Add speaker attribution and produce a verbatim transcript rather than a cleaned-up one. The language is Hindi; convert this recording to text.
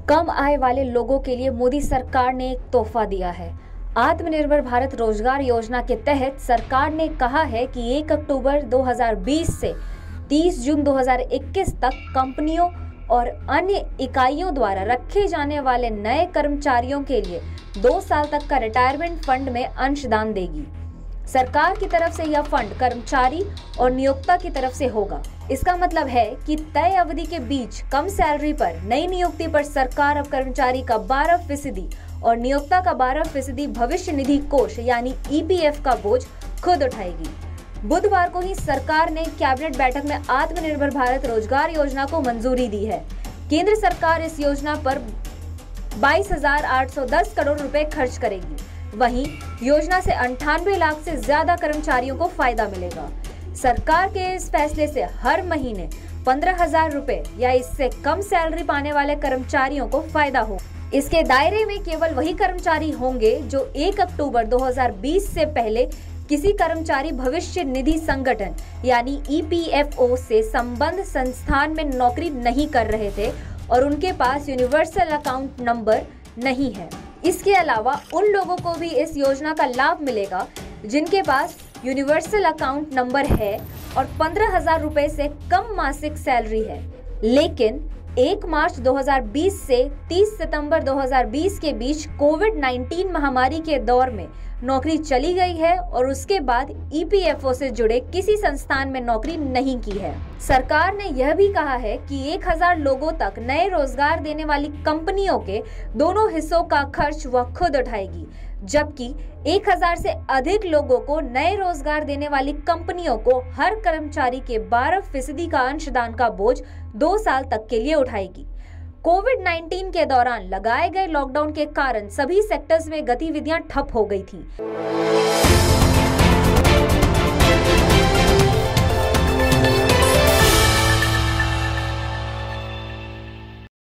Speaker 1: कम आय वाले लोगों के लिए मोदी सरकार ने एक तोहफा दिया है। आत्मनिर्भर भारत रोजगार योजना के तहत सरकार ने कहा है कि एक अक्टूबर दो हज़ार बीस से तीस जून दो हज़ार इक्कीस तक कंपनियों और अन्य इकाइयों द्वारा रखे जाने वाले नए कर्मचारियों के लिए दो साल तक का रिटायरमेंट फंड में अंशदान देगी। सरकार की तरफ से यह फंड कर्मचारी और नियोक्ता की तरफ से होगा। इसका मतलब है कि तय अवधि के बीच कम सैलरी पर नई नियुक्ति पर सरकार अब कर्मचारी का बारह फीसदी और नियोक्ता का बारह फीसदी भविष्य निधि कोष यानी ई पी एफ का बोझ खुद उठाएगी। बुधवार को ही सरकार ने कैबिनेट बैठक में आत्मनिर्भर भारत रोजगार योजना को मंजूरी दी है। केंद्र सरकार इस योजना पर बाईस हजार आठ सौ दस करोड़ रुपए खर्च करेगी। वहीं योजना से अंठानवे लाख से ज्यादा कर्मचारियों को फायदा मिलेगा। सरकार के इस फैसले से हर महीने पंद्रह हजार रुपए या इससे कम सैलरी पाने वाले कर्मचारियों को फायदा हो। इसके दायरे में केवल वही कर्मचारी होंगे जो एक अक्टूबर दो हज़ार बीस से पहले किसी कर्मचारी भविष्य निधि संगठन यानी ई पी एफ ओ से संबद्ध संस्थान में नौकरी नहीं कर रहे थे और उनके पास यूनिवर्सल अकाउंट नंबर नहीं है। इसके अलावा उन लोगों को भी इस योजना का लाभ मिलेगा जिनके पास यूनिवर्सल अकाउंट नंबर है और पंद्रह हजार रुपए से कम मासिक सैलरी है। लेकिन एक मार्च दो हज़ार बीस से तीस सितंबर दो हज़ार बीस के बीच कोविड उन्नीस महामारी के दौर में नौकरी चली गई है और उसके बाद ई पी एफ ओ से जुड़े किसी संस्थान में नौकरी नहीं की है। सरकार ने यह भी कहा है कि एक हज़ार लोगों तक नए रोजगार देने वाली कंपनियों के दोनों हिस्सों का खर्च वह खुद उठाएगी, जबकि एक हज़ार से अधिक लोगों को नए रोजगार देने वाली कंपनियों को हर कर्मचारी के बारह फीसदी का अंशदान का बोझ दो साल तक के लिए उठाएगी। कोविड उन्नीस के दौरान लगाए गए लॉकडाउन के कारण सभी सेक्टर्स में गतिविधियां ठप हो गई थी।